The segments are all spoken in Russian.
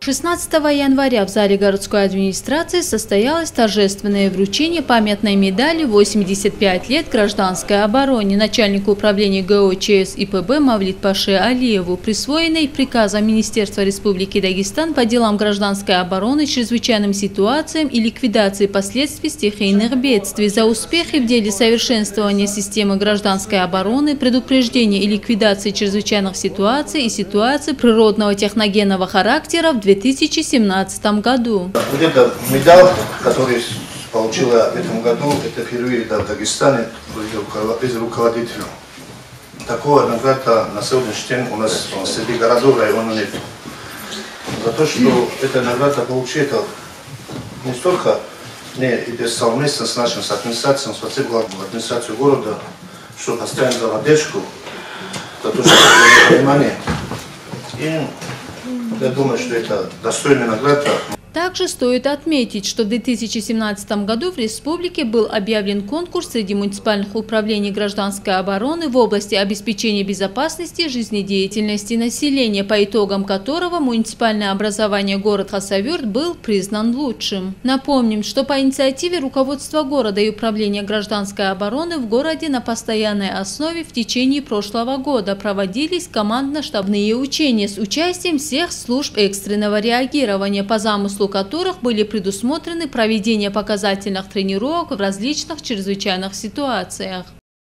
16 января в зале городской администрации состоялось торжественное вручение памятной медали «85 лет гражданской обороне» начальнику управления ГО ЧС ИПБ Мавлид Паше Алиеву, присвоенной приказом Министерства Республики Дагестан по делам гражданской обороны, чрезвычайным ситуациям и ликвидации последствий стихийных бедствий за успехи в деле совершенствования системы гражданской обороны, предупреждения и ликвидации чрезвычайных ситуаций и ситуаций природного техногенного характера в 2017 году. Вот эта медаль, которую получила в этом году, это впервые в Дагестане из руководителя. Такого награда на сегодняшний день у нас среди городов района нет. За то, что эта награда получила не столько идет совместно с нашим администрацией, спасибо администрацию города, что постоянно за поддержку, за то, что понимание. И я думаю, что это достойная награда. Также стоит отметить, что в 2017 году в республике был объявлен конкурс среди муниципальных управлений гражданской обороны в области обеспечения безопасности и жизнедеятельности населения, по итогам которого муниципальное образование город Хасавюрт был признан лучшим. Напомним, что по инициативе руководства города и управления гражданской обороны в городе на постоянной основе в течение прошлого года проводились командно-штабные учения с участием всех служб экстренного реагирования, по замыслу которых были предусмотрены проведение показательных тренировок в различных чрезвычайных ситуациях.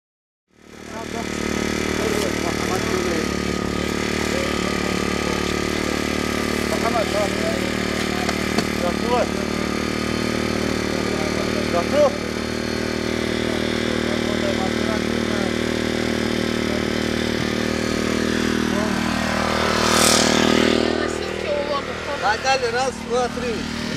Раз, два, три.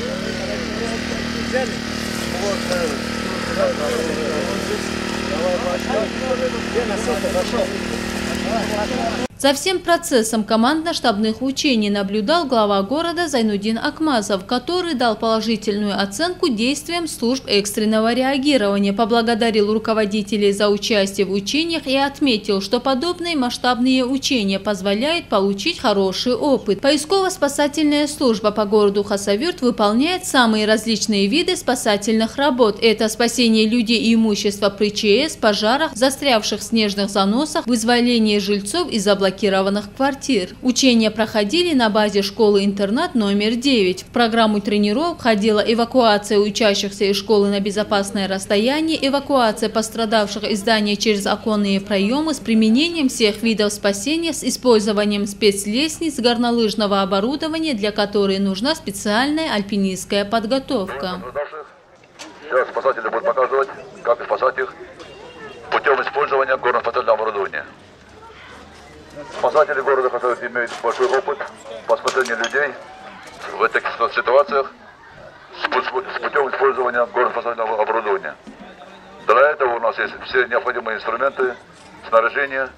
За всем процессом командно-штабных учений наблюдал глава города Зайнудин Акмазов, который дал положительную оценку действиям служб экстренного реагирования, поблагодарил руководителей за участие в учениях и отметил, что подобные масштабные учения позволяют получить хороший опыт. Поисково-спасательная служба по городу Хасавюрт выполняет самые различные виды спасательных работ. Это спасение людей и имущества при ЧС, пожарах, застрявших в снежных заносах, вызволение жильцов из заблокированных квартир. Учения проходили на базе школы-интернат номер 9. В программу тренировок входила эвакуация учащихся из школы на безопасное расстояние, эвакуация пострадавших из здания через оконные проемы с применением всех видов спасения с использованием спецлестниц, горнолыжного оборудования, для которой нужна специальная альпинистская подготовка. Сейчас спасатели будут показывать, как спасать их путем использования горно-спасательного оборудования. Спасатели города Хасавюрт имеют большой опыт по спасению людей в этих ситуациях с путем использования горно-спасательного оборудования. Для этого у нас есть все необходимые инструменты, снаряжение.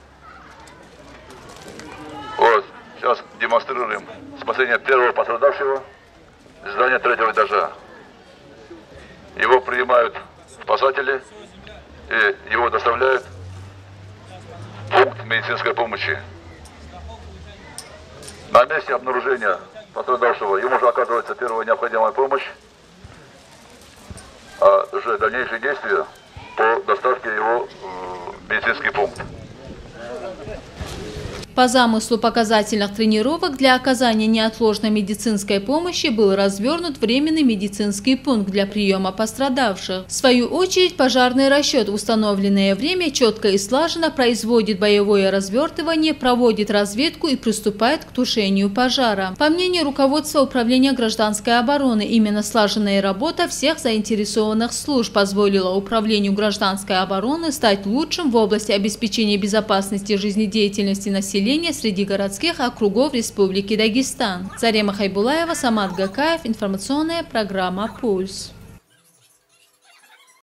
Вот, сейчас демонстрируем спасение первого пострадавшего из здания 3-го этажа. Его принимают спасатели и его доставляют в пункт медицинской помощи. На месте обнаружения пострадавшего ему же оказывается первая необходимая помощь, а уже дальнейшие действия по доставке его в медицинский пункт. По замыслу показательных тренировок для оказания неотложной медицинской помощи был развернут временный медицинский пункт для приема пострадавших. В свою очередь, пожарный расчет в установленное время четко и слаженно производит боевое развертывание, проводит разведку и приступает к тушению пожара. По мнению руководства управления гражданской обороны, именно слаженная работа всех заинтересованных служб позволила управлению гражданской обороны стать лучшим в области обеспечения безопасности жизнедеятельности населения среди городских округов Республики Дагестан. Зарема Хайбулаева, Самат Гакаев, информационная программа «Пульс».